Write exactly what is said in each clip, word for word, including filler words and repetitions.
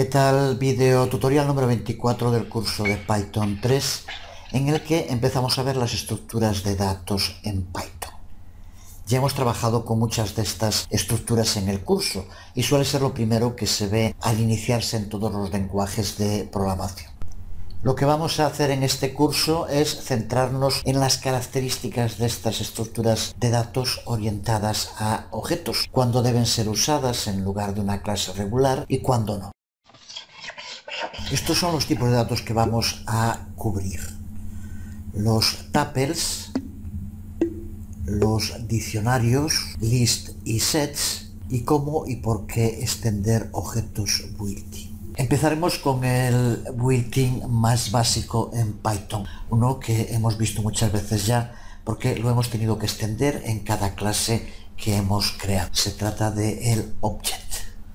tal? Video tutorial número veinticuatro del curso de Python tres, en el que empezamos a ver las estructuras de datos en Python. Ya hemos trabajado con muchas de estas estructuras en el curso y suele ser lo primero que se ve al iniciarse en todos los lenguajes de programación. Lo que vamos a hacer en este curso es centrarnos en las características de estas estructuras de datos orientadas a objetos, cuándo deben ser usadas en lugar de una clase regular y cuándo no. Estos son los tipos de datos que vamos a cubrir: los tuples, los diccionarios, list y sets, y cómo y por qué extender objetos built-in. Empezaremos con el built-in más básico en Python, uno que hemos visto muchas veces ya porque lo hemos tenido que extender en cada clase que hemos creado. Se trata de el object.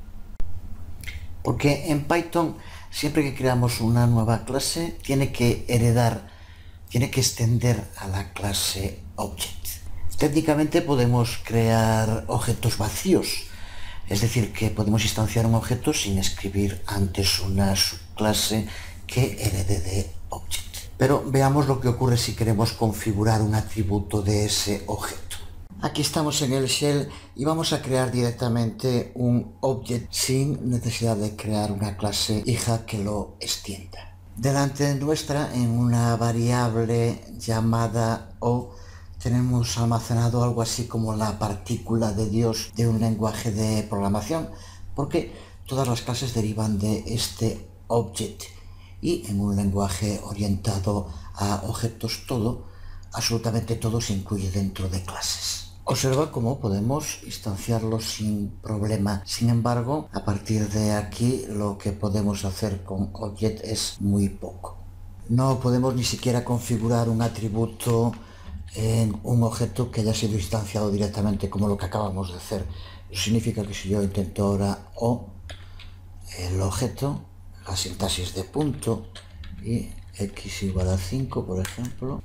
Porque en Python, siempre que creamos una nueva clase, tiene que heredar, tiene que extender a la clase object. Técnicamente podemos crear objetos vacíos, es decir, que podemos instanciar un objeto sin escribir antes una subclase que herede de object. Pero veamos lo que ocurre si queremos configurar un atributo de ese objeto. Aquí estamos en el shell y vamos a crear directamente un object sin necesidad de crear una clase hija que lo extienda. Delante nuestra, en una variable llamada o, tenemos almacenado algo así como la partícula de Dios de un lenguaje de programación, porque todas las clases derivan de este object, y en un lenguaje orientado a objetos todo, absolutamente todo se incluye dentro de clases. Observa cómo podemos instanciarlo sin problema. Sin embargo, a partir de aquí lo que podemos hacer con object es muy poco. No podemos ni siquiera configurar un atributo en un objeto que haya sido instanciado directamente, como lo que acabamos de hacer. Eso significa que si yo intento ahora o, el objeto, la sintaxis de punto y x igual a cinco, por ejemplo,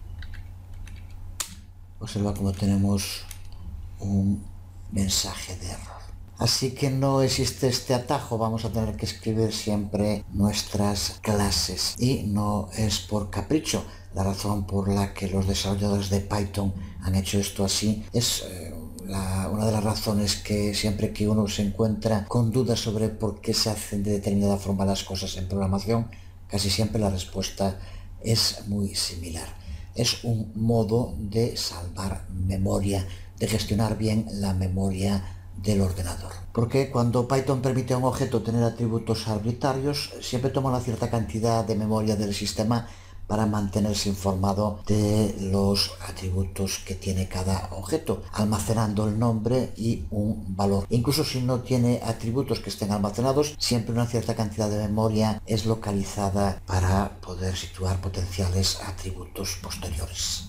observa cómo tenemos un mensaje de error. Así que no existe este atajo, vamos a tener que escribir siempre nuestras clases, y no es por capricho. La razón por la que los desarrolladores de Python han hecho esto así es eh, la, una de las razones que siempre que uno se encuentra con dudas sobre por qué se hacen de determinada forma las cosas en programación, casi siempre la respuesta es muy similar. Es un modo de salvar memoria, de gestionar bien la memoria del ordenador. Porque cuando Python permite a un objeto tener atributos arbitrarios, siempre toma una cierta cantidad de memoria del sistema para mantenerse informado de los atributos que tiene cada objeto, almacenando el nombre y un valor. Incluso si no tiene atributos que estén almacenados, siempre una cierta cantidad de memoria es localizada para poder situar potenciales atributos posteriores.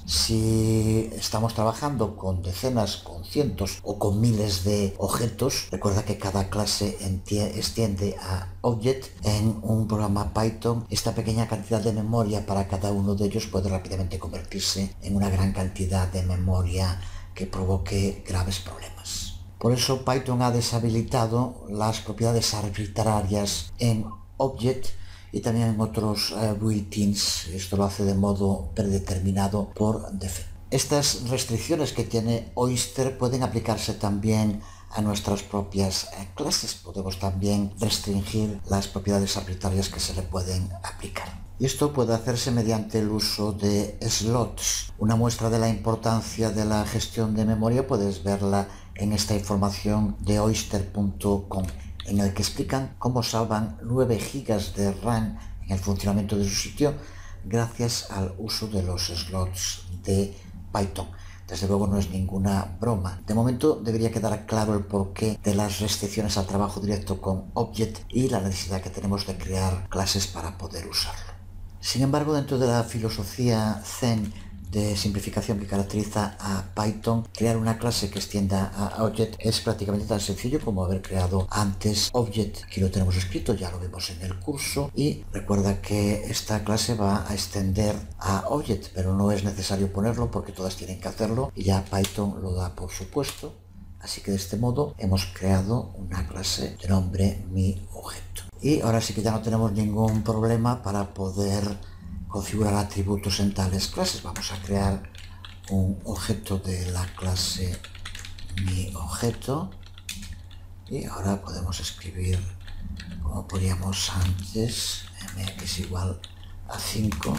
Si estamos trabajando con decenas, con cientos o con miles de objetos, recuerda que cada clase extiende a object. En un programa Python, esta pequeña cantidad de memoria para cada uno de ellos puede rápidamente convertirse en una gran cantidad de memoria que provoque graves problemas. Por eso Python ha deshabilitado las propiedades arbitrarias en object y también en otros uh, built-ins. Esto lo hace de modo predeterminado por defecto. Estas restricciones que tiene Oyster pueden aplicarse también a nuestras propias eh, clases. Podemos también restringir las propiedades arbitrarias que se le pueden aplicar. Y esto puede hacerse mediante el uso de slots. Una muestra de la importancia de la gestión de memoria puedes verla en esta información de oyster punto com, en el que explican cómo salvan nueve gigas de RAM en el funcionamiento de su sitio gracias al uso de los slots de Python. Desde luego no es ninguna broma. De momento debería quedar claro el porqué de las restricciones al trabajo directo con Object y la necesidad que tenemos de crear clases para poder usarlo. Sin embargo, dentro de la filosofía Zen de simplificación que caracteriza a Python, crear una clase que extienda a Object es prácticamente tan sencillo como haber creado antes Object. Aquí lo tenemos escrito, ya lo vimos en el curso, y recuerda que esta clase va a extender a Object, pero no es necesario ponerlo porque todas tienen que hacerlo y ya Python lo da por supuesto. Así que de este modo hemos creado una clase de nombre mi objeto. Y ahora sí que ya no tenemos ningún problema para poder configurar atributos en tales clases. Vamos a crear un objeto de la clase miObjeto y ahora podemos escribir como poníamos antes, mx igual a cinco,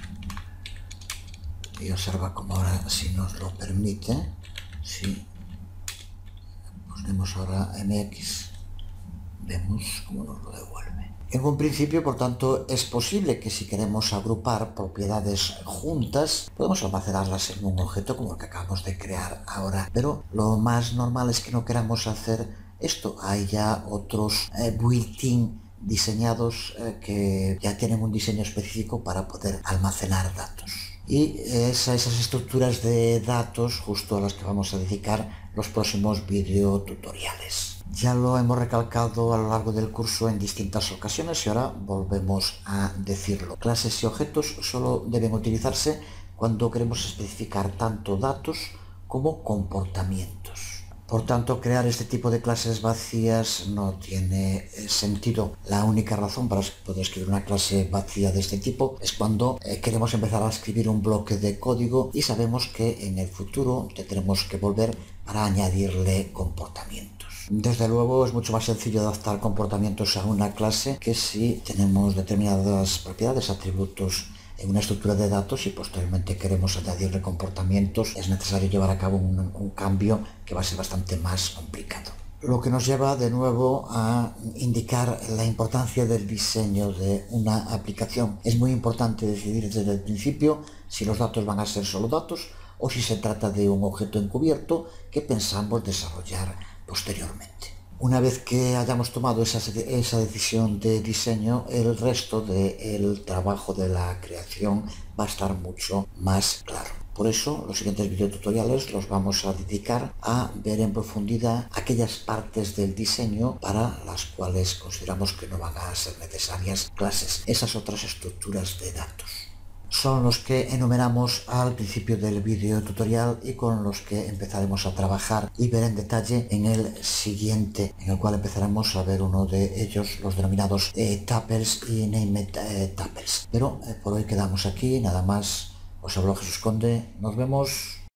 y observa como ahora si nos lo permite, si ponemos ahora mx, vemos cómo nos lo devuelve. En un principio, por tanto, es posible que si queremos agrupar propiedades juntas, podemos almacenarlas en un objeto como el que acabamos de crear ahora. Pero lo más normal es que no queramos hacer esto. Hay ya otros eh, built-in diseñados eh, que ya tienen un diseño específico para poder almacenar datos. Y es a esas estructuras de datos justo a las que vamos a dedicar los próximos videotutoriales. Ya lo hemos recalcado a lo largo del curso en distintas ocasiones y ahora volvemos a decirlo. Clases y objetos solo deben utilizarse cuando queremos especificar tanto datos como comportamientos. Por tanto, crear este tipo de clases vacías no tiene sentido. La única razón para poder escribir una clase vacía de este tipo es cuando eh, queremos empezar a escribir un bloque de código y sabemos que en el futuro tendremos que volver para añadirle comportamientos. Desde luego es mucho más sencillo adaptar comportamientos a una clase que si tenemos determinadas propiedades, atributos en una estructura de datos y posteriormente queremos añadirle comportamientos, es necesario llevar a cabo un, un cambio que va a ser bastante más complicado. Lo que nos lleva de nuevo a indicar la importancia del diseño de una aplicación. Es muy importante decidir desde el principio si los datos van a ser solo datos o si se trata de un objeto encubierto que pensamos desarrollar posteriormente. Una vez que hayamos tomado esa, esa decisión de diseño, el resto del trabajo de la creación va a estar mucho más claro. Por eso, los siguientes videotutoriales los vamos a dedicar a ver en profundidad aquellas partes del diseño para las cuales consideramos que no van a ser necesarias clases, esas otras estructuras de datos. Son los que enumeramos al principio del video tutorial y con los que empezaremos a trabajar y ver en detalle en el siguiente, en el cual empezaremos a ver uno de ellos, los denominados eh, tuples y named eh, tuples. Pero eh, por hoy quedamos aquí, nada más. Os habló Jesús Conde, nos vemos.